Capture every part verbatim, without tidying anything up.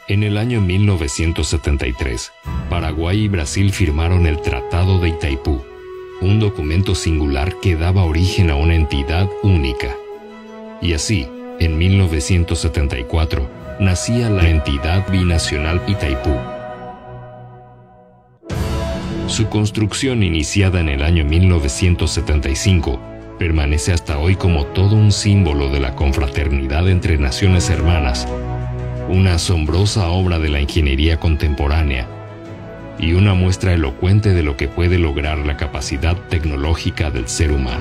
En el año mil novecientos setenta y tres, Paraguay y Brasil firmaron el Tratado de Itaipú, un documento singular que daba origen a una entidad única. Y así, en mil novecientos setenta y cuatro, nacía la entidad binacional Itaipú. Su construcción, iniciada en el año mil novecientos setenta y cinco, permanece hasta hoy como todo un símbolo de la confraternidad entre naciones hermanas, una asombrosa obra de la ingeniería contemporánea y una muestra elocuente de lo que puede lograr la capacidad tecnológica del ser humano.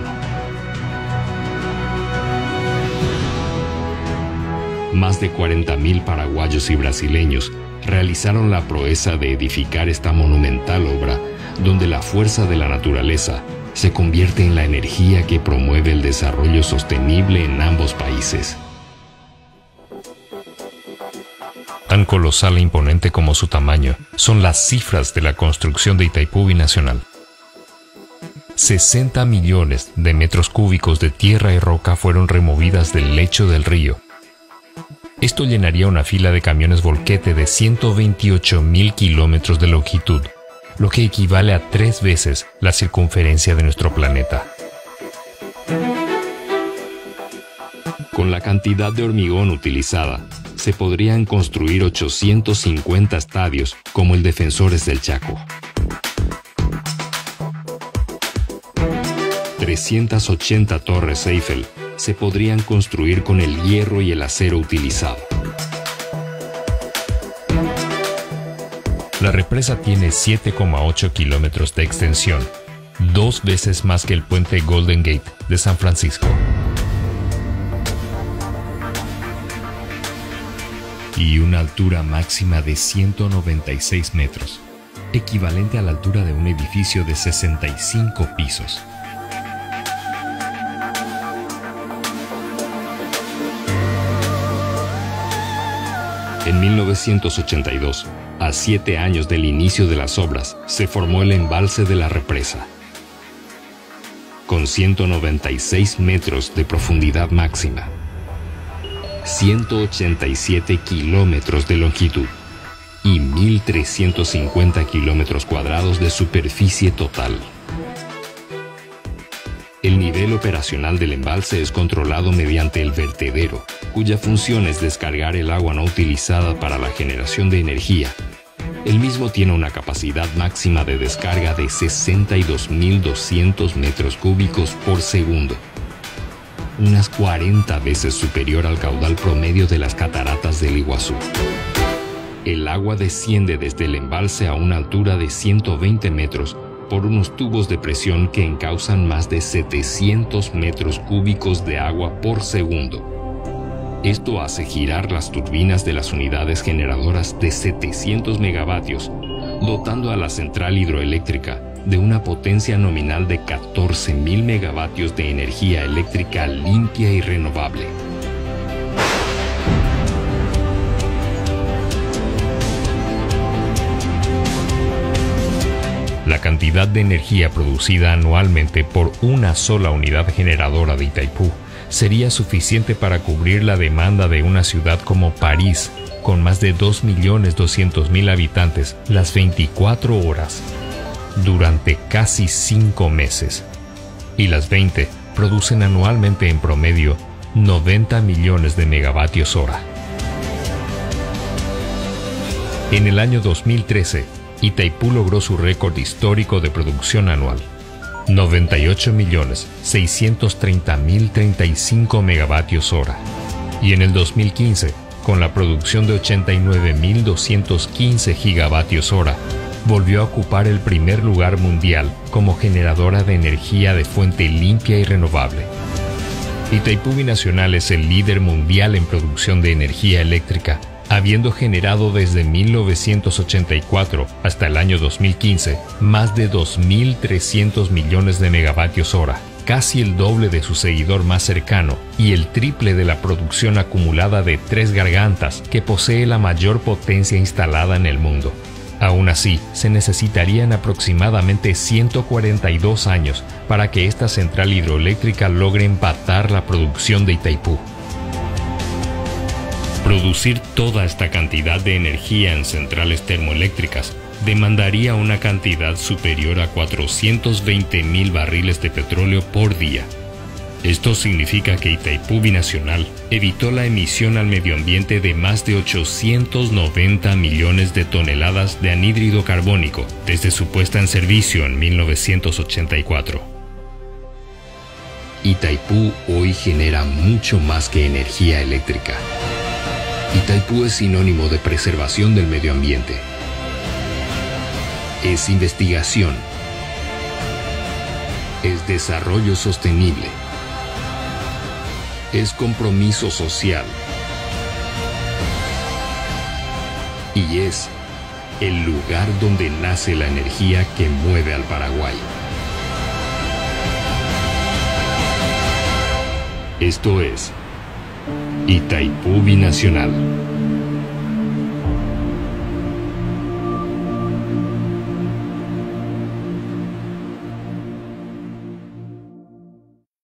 Más de cuarenta mil paraguayos y brasileños realizaron la proeza de edificar esta monumental obra donde la fuerza de la naturaleza se convierte en la energía que promueve el desarrollo sostenible en ambos países. Tan colosal e imponente como su tamaño son las cifras de la construcción de Itaipú Binacional. sesenta millones de metros cúbicos de tierra y roca fueron removidas del lecho del río. Esto llenaría una fila de camiones volquete de ciento veintiocho mil kilómetros de longitud, lo que equivale a tres veces la circunferencia de nuestro planeta. Con la cantidad de hormigón utilizada, se podrían construir ochocientos cincuenta estadios como el Defensores del Chaco. trescientas ochenta torres Eiffel se podrían construir con el hierro y el acero utilizado. La represa tiene siete coma ocho kilómetros de extensión, dos veces más que el puente Golden Gate de San Francisco. Y una altura máxima de ciento noventa y seis metros, equivalente a la altura de un edificio de sesenta y cinco pisos. En mil novecientos ochenta y dos, a siete años del inicio de las obras, se formó el embalse de la represa, con ciento noventa y seis metros de profundidad máxima, ciento ochenta y siete kilómetros de longitud y mil trescientos cincuenta kilómetros cuadrados de superficie total. El nivel operacional del embalse es controlado mediante el vertedero, cuya función es descargar el agua no utilizada para la generación de energía. El mismo tiene una capacidad máxima de descarga de sesenta y dos mil doscientos metros cúbicos por segundo, unas cuarenta veces superior al caudal promedio de las cataratas del Iguazú. El agua desciende desde el embalse a una altura de ciento veinte metros por unos tubos de presión que encausan más de setecientos metros cúbicos de agua por segundo. Esto hace girar las turbinas de las unidades generadoras de setecientos megavatios, dotando a la central hidroeléctrica de una potencia nominal de catorce mil megavatios de energía eléctrica limpia y renovable. La cantidad de energía producida anualmente por una sola unidad generadora de Itaipú sería suficiente para cubrir la demanda de una ciudad como París, con más de dos millones doscientos mil habitantes, las veinticuatro horas, durante casi cinco meses. Y las veinte producen anualmente en promedio noventa millones de megavatios hora. En el año dos mil trece, Itaipú logró su récord histórico de producción anual, noventa y ocho millones seiscientos treinta mil treinta y cinco megavatios hora. Y en el dos mil quince, con la producción de ochenta y nueve mil doscientos quince gigavatios hora, volvió a ocupar el primer lugar mundial como generadora de energía de fuente limpia y renovable. Itaipú Binacional es el líder mundial en producción de energía eléctrica, habiendo generado desde mil novecientos ochenta y cuatro hasta el año dos mil quince más de dos mil trescientos millones de megavatios hora, casi el doble de su seguidor más cercano y el triple de la producción acumulada de Tres Gargantas, que posee la mayor potencia instalada en el mundo. Aún así, se necesitarían aproximadamente ciento cuarenta y dos años para que esta central hidroeléctrica logre empatar la producción de Itaipú. Producir toda esta cantidad de energía en centrales termoeléctricas demandaría una cantidad superior a cuatrocientos veinte mil barriles de petróleo por día. Esto significa que Itaipú Binacional evitó la emisión al medio ambiente de más de ochocientos noventa millones de toneladas de anhídrido carbónico desde su puesta en servicio en mil novecientos ochenta y cuatro. Itaipú hoy genera mucho más que energía eléctrica. Itaipú es sinónimo de preservación del medio ambiente. Es investigación. Es desarrollo sostenible. Es compromiso social. Y es el lugar donde nace la energía que mueve al Paraguay. Esto es Itaipú Binacional.